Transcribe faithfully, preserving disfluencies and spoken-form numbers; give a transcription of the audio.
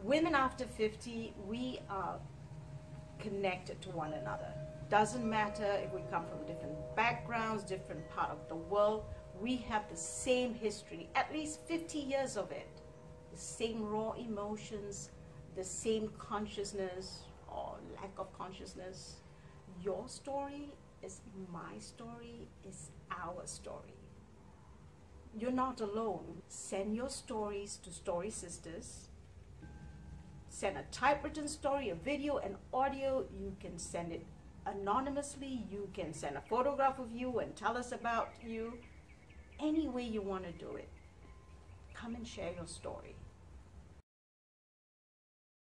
Women after fifty, we are connected to one another. Doesn't matter if we come from different backgrounds, different part of the world, we have the same history, at least fifty years of it. The same raw emotions, the same consciousness or lack of consciousness. Your story is my story, is our story. You're not alone. Send your stories to Story Sisters. Send a typewritten story, a video, an audio. You can send it anonymously. You can send a photograph of you and tell us about you. Any way you want to do it. Come and share your story.